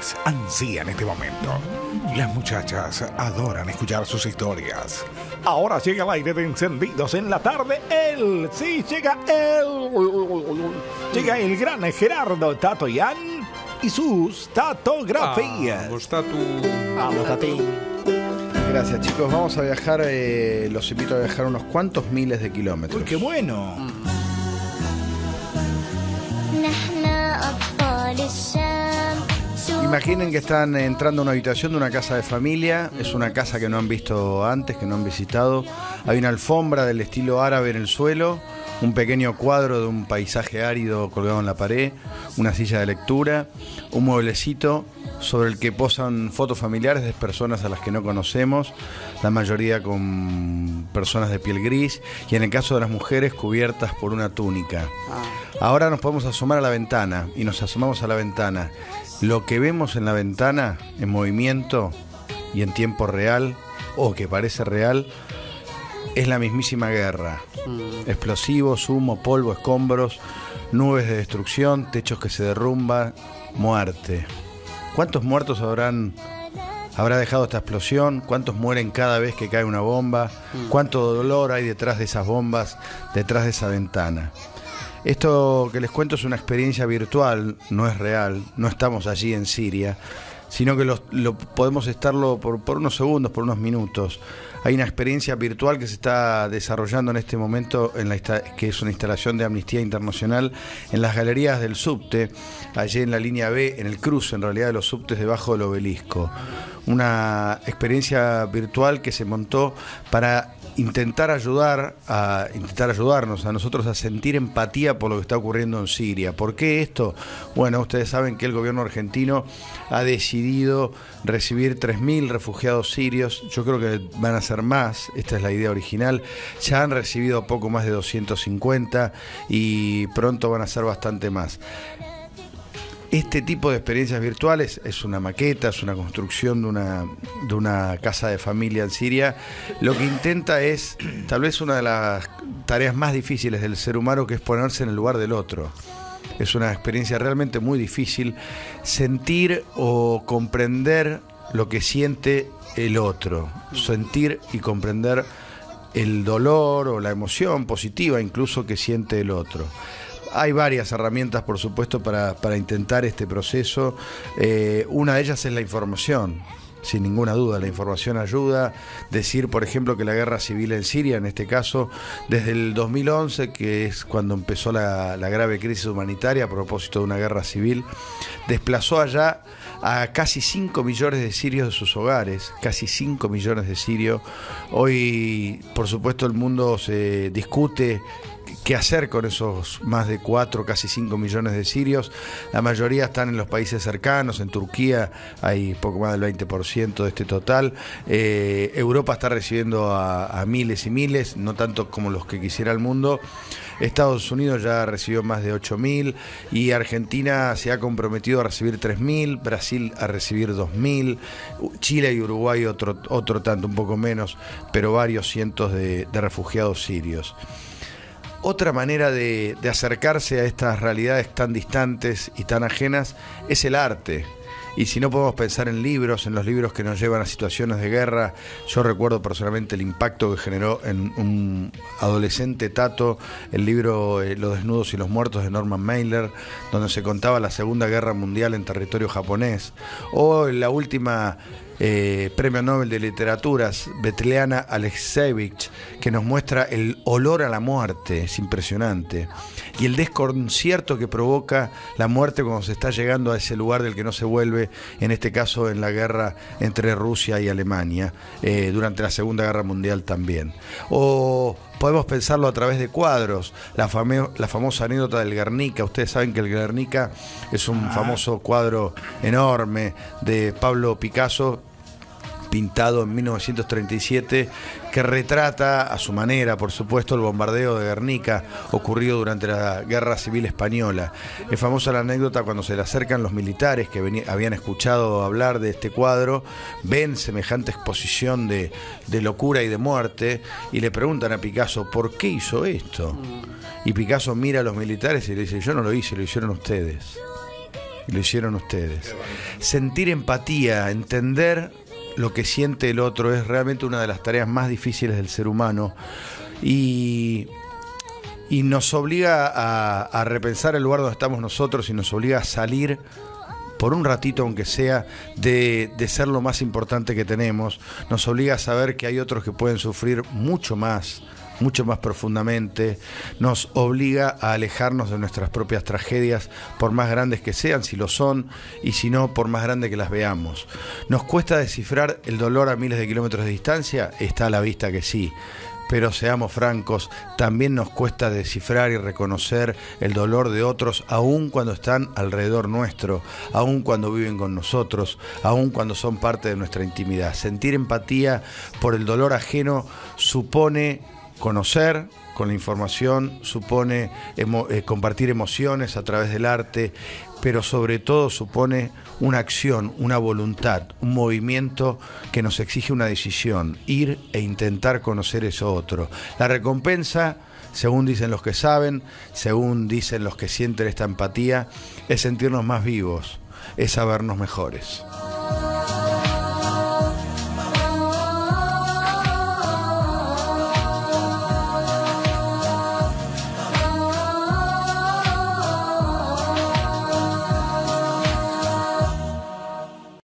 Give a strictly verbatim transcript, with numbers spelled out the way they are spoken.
hombres ansían este momento. Las muchachas adoran escuchar sus historias. Ahora llega el aire de encendidos en la tarde. Él, sí, llega él. Llega el gran Gerardo Tato Yan y sus tatografías. Vamos, Tatu. Vamos, Tati. Gracias, chicos. Vamos a viajar, eh, los invito a viajar unos cuantos miles de kilómetros. Uy, qué bueno. Imaginen que están entrando a una habitación de una casa de familia. Es una casa que no han visto antes, que no han visitado. Hay una alfombra del estilo árabe en el suelo, un pequeño cuadro de un paisaje árido colgado en la pared, una silla de lectura, un mueblecito sobre el que posan fotos familiares de personas a las que no conocemos, la mayoría con personas de piel gris y en el caso de las mujeres cubiertas por una túnica. Ahora nos podemos asomar a la ventana y nos asomamos a la ventana. Lo que vemos en la ventana en movimiento y en tiempo real, o que parece real, es la mismísima guerra. Mm. Explosivos, humo, polvo, escombros, nubes de destrucción, techos que se derrumban, muerte. ¿Cuántos muertos habrán, habrá dejado esta explosión? ¿Cuántos mueren cada vez que cae una bomba? Mm. ¿Cuánto dolor hay detrás de esas bombas, detrás de esa ventana? Esto que les cuento es una experiencia virtual, no es real, no estamos allí en Siria, sino que lo, lo podemos estarlo por, por unos segundos, por unos minutos. Hay una experiencia virtual que se está desarrollando en este momento, en la que es una instalación de Amnistía Internacional, en las galerías del subte, allí en la línea B, en el cruce en realidad de los subtes debajo del obelisco. Una experiencia virtual que se montó para intentar ayudar a intentar ayudarnos a nosotros a sentir empatía por lo que está ocurriendo en Siria. ¿Por qué esto? Bueno, ustedes saben que el gobierno argentino ha decidido recibir tres mil refugiados sirios. Yo creo que van a ser más, esta es la idea original. Ya han recibido poco más de doscientos cincuenta y pronto van a ser bastante más. Este tipo de experiencias virtuales es una maqueta, es una construcción de una, de una casa de familia en Siria. Lo que intenta es, tal vez una de las tareas más difíciles del ser humano, que es ponerse en el lugar del otro. Es una experiencia realmente muy difícil, sentir o comprender lo que siente el otro, sentir y comprender el dolor o la emoción positiva incluso que siente el otro. Hay varias herramientas, por supuesto, para, para intentar este proceso. Eh, una de ellas es la información, sin ninguna duda. La información ayuda. Decir, por ejemplo, que la guerra civil en Siria, en este caso, desde el dos mil once, que es cuando empezó la, la grave crisis humanitaria a propósito de una guerra civil, desplazó allá a casi cinco millones de sirios de sus hogares, casi cinco millones de sirios. Hoy, por supuesto, el mundo se discute qué hacer con esos más de cuatro, casi cinco millones de sirios. La mayoría están en los países cercanos. En Turquía hay poco más del veinte por ciento de este total. Eh, Europa está recibiendo a, a miles y miles, no tanto como los que quisiera el mundo. Estados Unidos ya recibió más de ocho mil y Argentina se ha comprometido a recibir tres mil, Brasil a recibir dos mil, Chile y Uruguay otro, otro tanto, un poco menos, pero varios cientos de, de refugiados sirios. Otra manera de, de acercarse a estas realidades tan distantes y tan ajenas es el arte. Y si no podemos pensar en libros, en los libros que nos llevan a situaciones de guerra, yo recuerdo personalmente el impacto que generó en un adolescente Tato el libro eh, Los desnudos y los muertos de Norman Mailer, donde se contaba la Segunda Guerra Mundial en territorio japonés, o la última eh, Premio Nobel de Literatura, Svetlana Alexievich, que nos muestra el olor a la muerte, es impresionante, y el desconcierto que provoca la muerte cuando se está llegando a ese lugar del que no se vuelve, en este caso en la guerra entre Rusia y Alemania, eh, durante la Segunda Guerra Mundial también. O podemos pensarlo a través de cuadros, la, fame, la famosa anécdota del Guernica. Ustedes saben que el Guernica es un famoso cuadro enorme de Pablo Picasso, pintado en mil novecientos treinta y siete, que retrata a su manera, por supuesto, el bombardeo de Guernica ocurrido durante la Guerra Civil Española. Es famosa la anécdota cuando se le acercan los militares que venía, habían escuchado hablar de este cuadro, ven semejante exposición de, de locura y de muerte y le preguntan a Picasso, ¿por qué hizo esto? Y Picasso mira a los militares y le dice, yo no lo hice, lo hicieron ustedes. y lo hicieron ustedes. Sentir empatía, entender lo que siente el otro es realmente una de las tareas más difíciles del ser humano y, y nos obliga a, a repensar el lugar donde estamos nosotros y nos obliga a salir por un ratito, aunque sea, de, de ser lo más importante que tenemos. Nos obliga a saber que hay otros que pueden sufrir mucho más, mucho más profundamente. Nos obliga a alejarnos de nuestras propias tragedias, por más grandes que sean, si lo son, y si no, por más grandes que las veamos. ¿Nos cuesta descifrar el dolor a miles de kilómetros de distancia? Está a la vista que sí. Pero seamos francos, también nos cuesta descifrar y reconocer el dolor de otros, aun cuando están alrededor nuestro, aun cuando viven con nosotros, aun cuando son parte de nuestra intimidad. Sentir empatía por el dolor ajeno supone conocer con la información, supone emo- eh, compartir emociones a través del arte, pero sobre todo supone una acción, una voluntad, un movimiento que nos exige una decisión, ir e intentar conocer eso otro. La recompensa, según dicen los que saben, según dicen los que sienten esta empatía, es sentirnos más vivos, es sabernos mejores.